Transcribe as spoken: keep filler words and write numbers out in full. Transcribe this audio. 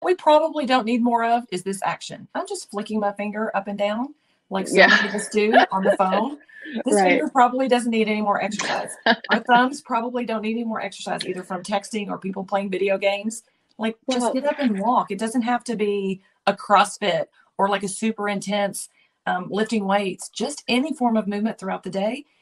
we probably don't need more of is this action. I'm just flicking my finger up and down like so Yeah. many of us do on the phone. This Right. finger probably doesn't need any more exercise. Our thumbs probably don't need any more exercise either from texting or people playing video games. Like, just Well, get up and walk. It doesn't have to be a CrossFit or like a super intense um, lifting weights. Just any form of movement throughout the day